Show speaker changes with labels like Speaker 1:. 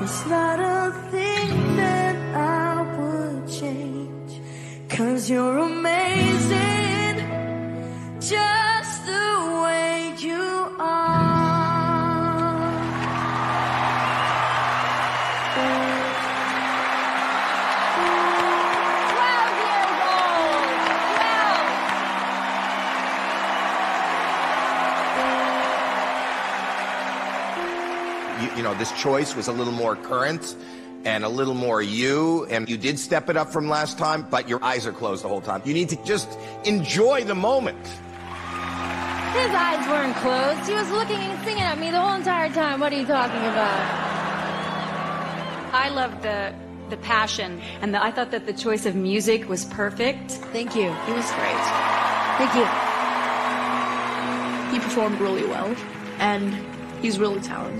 Speaker 1: It's not a thing that I would change, 'cause you're amazing just the way you are.
Speaker 2: You know, this choice was a little more current and a little more you, and you did step it up from last time, but your eyes are closed the whole time. You need to just enjoy the moment.
Speaker 3: His eyes weren't closed. He was looking and singing at me the whole entire time. What are you talking about?
Speaker 4: I loved the passion, and I thought that the choice of music was perfect.
Speaker 5: Thank you. It was great.
Speaker 3: Thank you.
Speaker 5: He performed really well, and he's really talented.